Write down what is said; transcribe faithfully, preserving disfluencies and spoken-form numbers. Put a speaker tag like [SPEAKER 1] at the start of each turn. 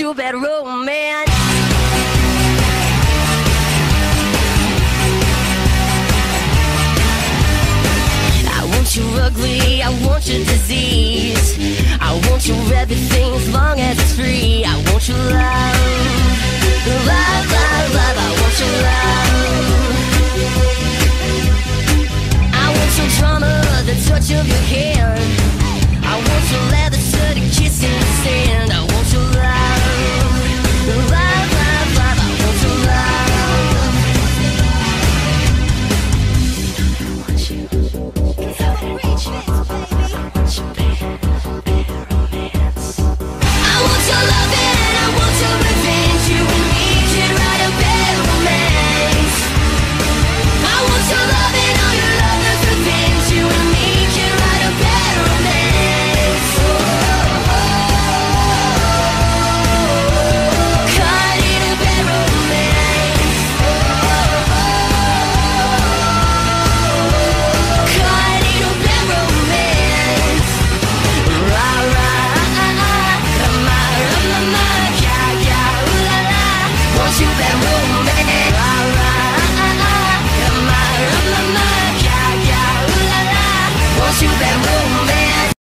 [SPEAKER 1] you bad romance. I want your ugly, I want your disease. I want your everything as long as it's free. I want your love, love, love, love. I want your love.